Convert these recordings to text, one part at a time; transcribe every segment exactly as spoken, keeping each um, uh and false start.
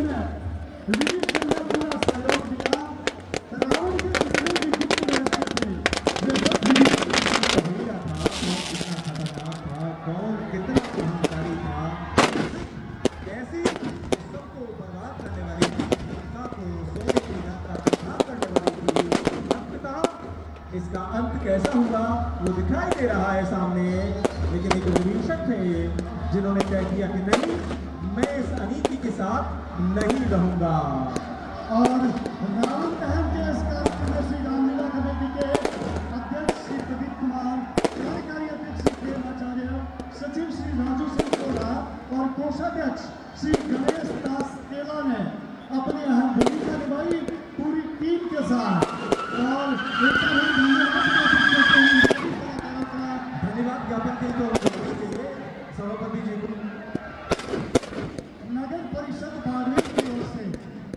उसने विनीत ने पूरा सहयोग दिया। रावण के जितने भी गुप्त रहस्य थे वे सब विनीत हो गया था। कितना खतरनाक था, कौन कितना अहंकारी था, कैसी सबको बर्बाद करने वाली थी, लंका को सोने की यात्रा को खराब करने वाली थी। अंततः इसका अंत कैसा हुआ वो दिखाई दे रहा है सामने। लेकिन एक विभीषण थे जिन्होंने तय किया कि नहीं, मैं इस अनीति के साथ नहीं रहूंगा। और रावण दहन के इस कार्यक्रम में श्री रामलीला कमेटी के अध्यक्ष श्री प्रदीप कुमार, कार्यकारी अध्यक्ष श्री प्रेमाचार्य, सचिव श्री राजू सिंह कोला और कोषाध्यक्ष श्री गणेश दास केला ने अपनी अहम भूमिका निभाई पूरी टीम के साथ। और एक बार हम धन्यवाद ज्ञापन करते हैं धन्यवाद ज्ञापन के लिए सभापति जी को, नगर परिषद बाड़मेर की ओर से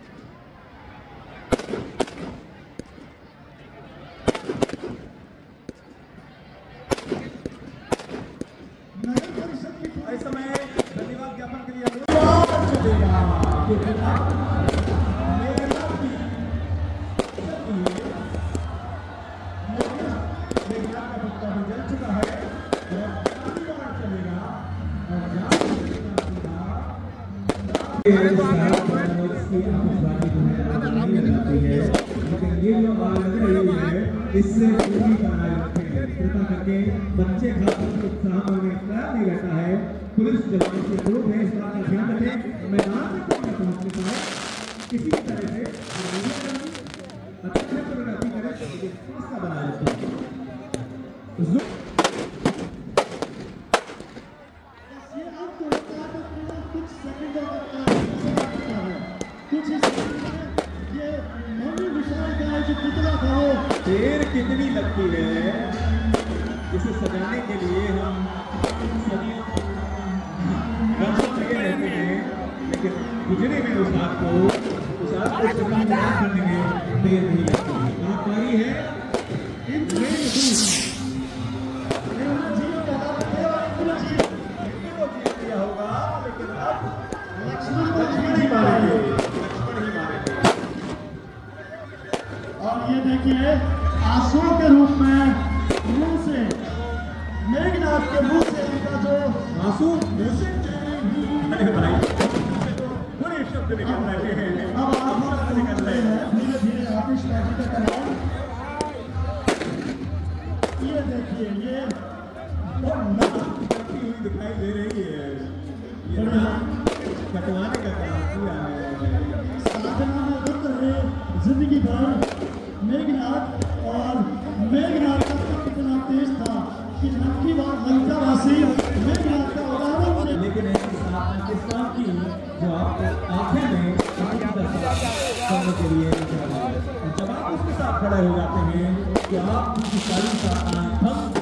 नगर परिषद की इस समय धन्यवाद ज्ञापन के लिए अनुरोध देगा कि मेघनाथ का भुट्टा भी जल चुका है और चलेगा इससे पूरी बनाए रखें। कृपा करके बच्चे खासकर उत्साह में इतना नहीं रहता है। पुलिस जवानों से अनुरोध है इस बात का ध्यान रखें, मैदान में कोई न पहुंचने पाए। किसी भी तरह से अच्छे प्रगति करें, व्यवस्था बनाए रखें। कुछ सेकंडों का कुछ इस ये मौनी विशाल का जो पुतला था वो देर कितनी लगती है इसे सजाने के लिए। हम सदियों वर्षों लगे रहते हैं, लेकिन गुजरे में उस रात को उस रात को सजाने करने में देर नहीं लगती। आप पारी है होगा, लेकिन अब लक्ष्मण ही मारेंगे, लक्ष्मण ही मारेंगे। और ये देखिए आंसुओं के रूप में मुंह से मेघनाथ के मुंह से इनका जो आंसू मुंह से, अरे भाई बुरे शब्द निकल रहे हैं। अब आप निकल रहे हैं धीरे धीरे आतिशबाजी का कराओ। ये देखिए ये दिखाई दे रही है, कटवाने का काम किया है। साधना में रुक रहे जिंदगी भर मेघनाथ, और मेघनाथ का कितना तेज था कि लंकी लंकावासी मेघनाथ का उदाहरण थे। लेकिन ऐसी साधना किस काम की जो आपको आंखें में करने के लिए, जब आप उसके साथ खड़े हो जाते हैं तो आप उसकी सारी साधनाएं